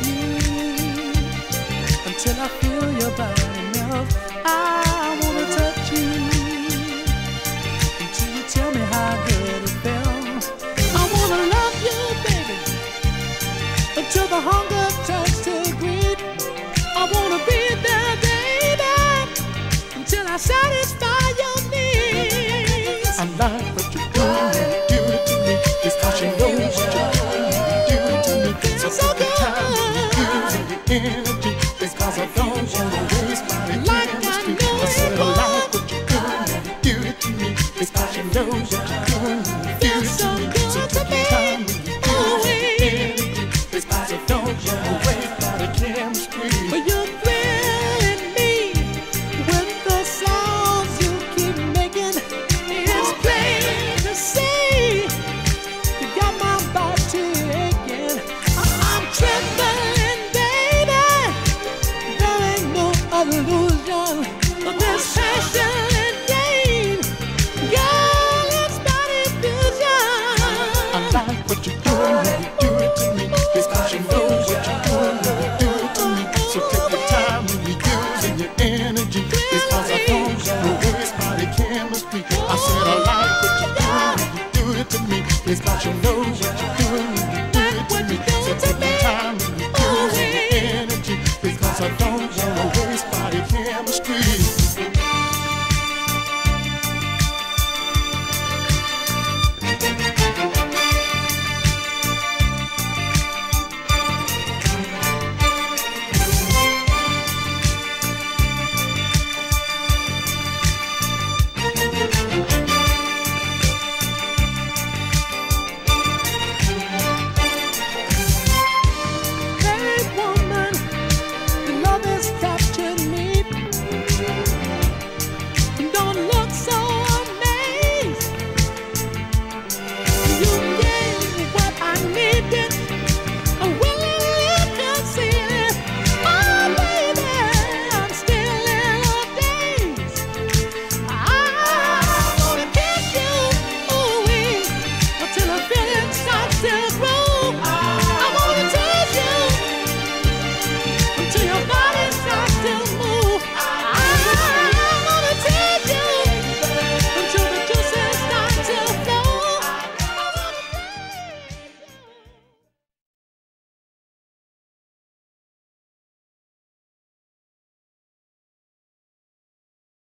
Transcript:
you until I feel your body melt. I wanna touch you until you tell me how good it felt. I wanna love you, baby, until the hunger turns to greed. I wanna be there, baby, until I satisfy your needs. I like what you're doing, you do it to me, because you know what you're doing, you do it to me. So good. Time you give it in.